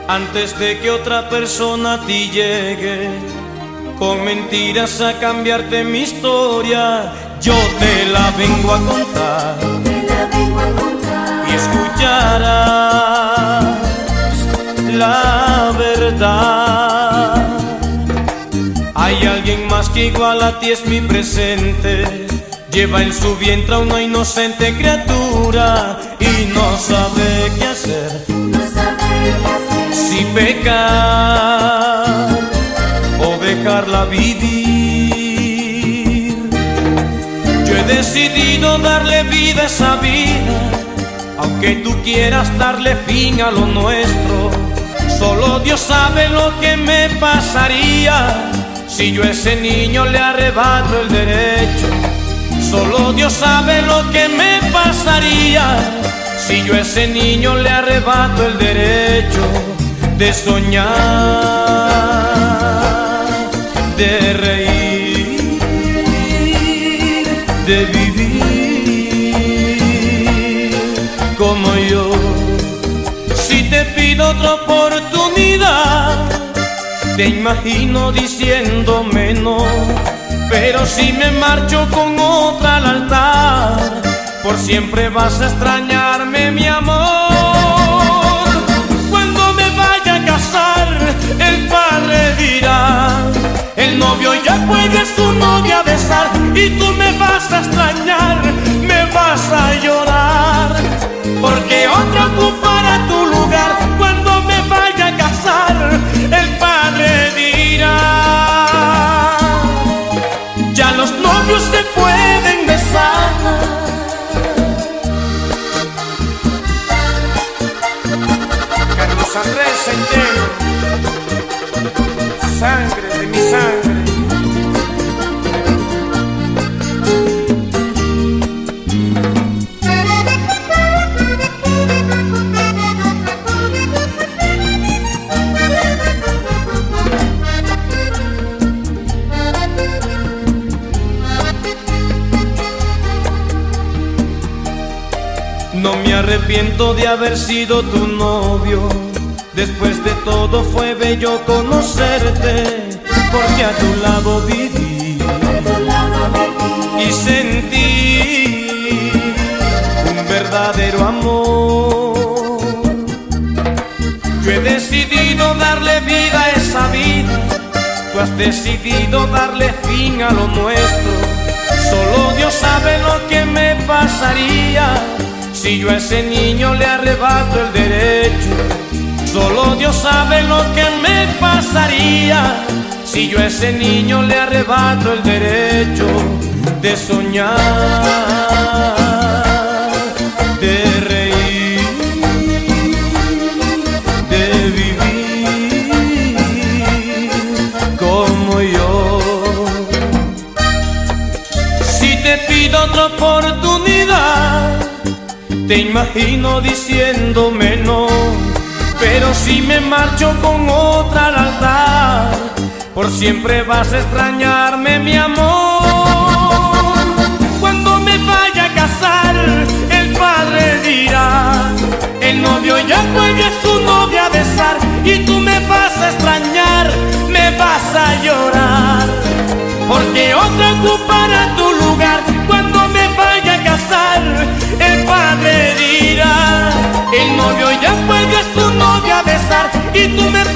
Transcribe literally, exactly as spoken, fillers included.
antes de que otra persona a ti llegue con mentiras a cambiarte mi historia. Yo te la vengo a contar, te la vengo a contar, y escucharás la verdad. Hay alguien más que igual a ti es mi presente, lleva en su vientre a una inocente criatura y no sabe qué hacer, no sabe qué hacer, si pecar o dejarla vivir. Yo he decidido darle vida a esa vida, aunque tú quieras darle fin a lo nuestro. Solo Dios sabe lo que me pasaría si yo a ese niño le arrebato el derecho. Solo Dios sabe lo que me pasaría si yo a ese niño le arrebato el derecho de soñar, de reír, de vivir como yo. Si te pido otra oportunidad, te imagino diciéndome no, pero si me marcho con otra al altar, por siempre vas a extrañarme, mi amor. Cuando me vaya a casar, el padre dirá: el novio ya puede su novia besar, y tú me vas a extrañar, me vas a llorar, porque otra ocupará tu lugar. Cuando me vaya a casar, el padre dirá: ya los novios se pueden besar. Carlos Andrés Centeno, sangre de mi sangre. No me arrepiento de haber sido tu novio, después de todo fue bello conocerte, porque a tu lado viví, a tu lado viví, y sentí un verdadero amor. Yo he decidido darle vida a esa vida, tú has decidido darle fin a lo nuestro. Solo Dios sabe lo que me pasaría si yo a ese niño le arrebato el derecho. Solo Dios sabe lo que me pasaría si yo a ese niño le arrebato el derecho de soñar, de reír, de vivir como yo. Si te pido otra oportunidad, te imagino diciéndome no, pero si me marcho con otra al altar, por siempre vas a extrañarme, mi amor. Cuando me vaya a casar, el padre dirá: el novio ya puede a su novia besar, y tú me vas a extrañar, me vas a llorar, porque otra ocupará tu lugar. Cuando me vaya a casar, el padre dirá: el novio ya puede a su novia besar, y tú me